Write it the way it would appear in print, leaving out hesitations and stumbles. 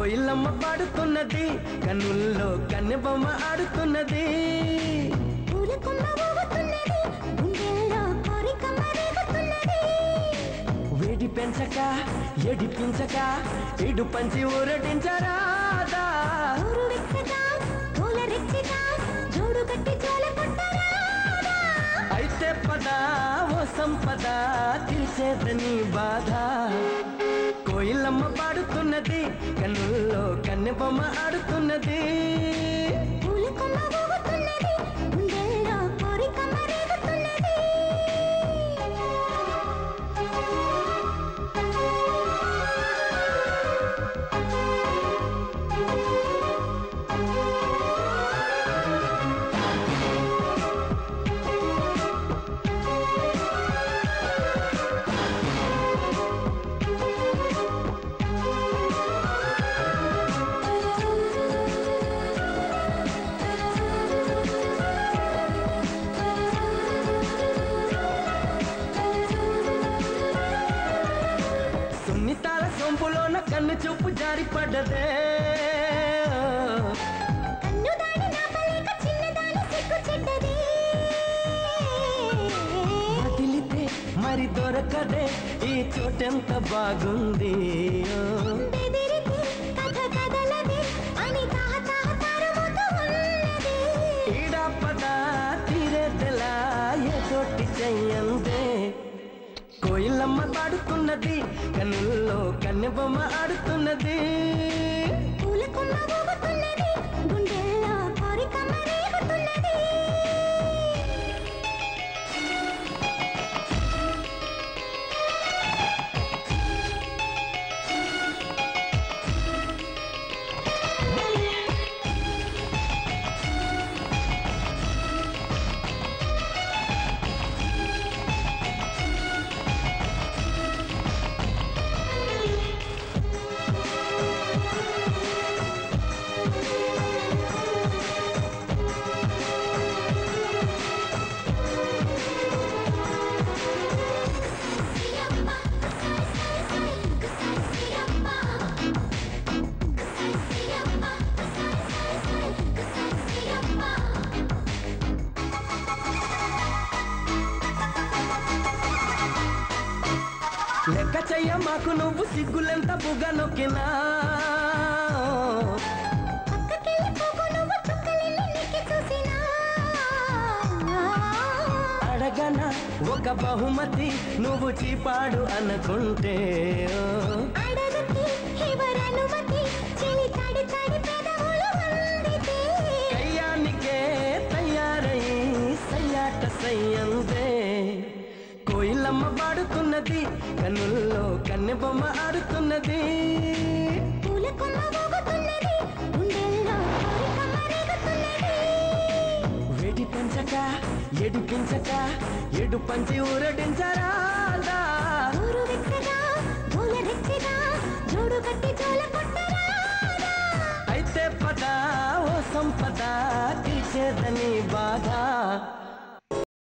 కోయిలమ్మ పాడుతున్నది, కన్నుల్లో కన్నెబొమ్మ ఆడుతున్నది. వేడి పెంచక ఎడిపించక ఇడు పంచి ఊరటించరాదా. అయితే పద ఓ సంపద తీర్చేదని బాధ. కోయిలమ్మ పాడుతున్నది, కన్నుల్లో కన్నెబొమ్మ ఆడుతున్నది. సున్నితాల సొంపులోన కన్ను చూపు జారి పడ్డదే. వదిలితే మరి దొరకదే ఈ చోటెంత బాగుంది. ఈడా పద తీరేదెలా ఏదోటి చెయ్యందే. కోయిలమ్మ పాడుతున్నది, కన్నుల్లో కన్నెబొమ్మ ఆడుతున్నది. లెక్క చెయ్య మాకు నువ్వు సిగ్గులెంత బుగ్గ నొక్కినా. అడగన ఒక బహుమతి నువ్వు చీపాడు అనుకుంటే. కయ్యానికే తయారై సయ్యాట సయ్యందే. కోయిలమ్మ పాడుతున్నది, కన్నుల్లో కన్నెబొమ్మ ఆడుతున్నది. వేడి పెంచక ఎడిపించక ఎడు పంచి ఊరటించరా.